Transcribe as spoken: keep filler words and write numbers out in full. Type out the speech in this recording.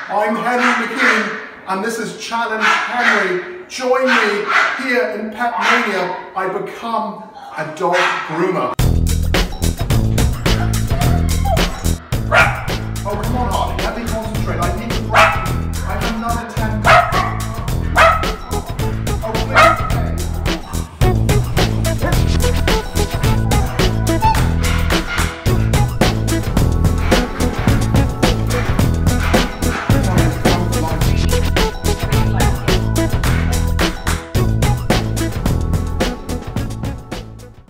I'm Henry McKean, and this is Challenge Henry. Join me here in Petmania. I become a dog groomer. Oh, come on,